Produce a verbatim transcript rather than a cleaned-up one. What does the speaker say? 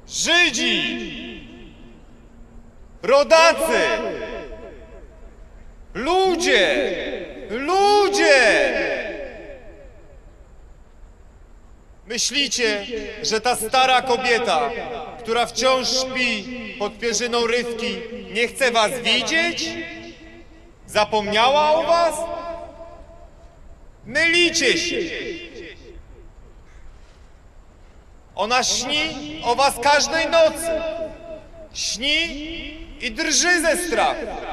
Żydzi, rodacy, ludzie, ludzie! Myślicie, że ta stara kobieta, która wciąż śpi pod pierzyną Rywki, nie chce was widzieć? Zapomniała o was? Mylicie się! Ona śni o was każdej nocy. Śni i drży ze strachu.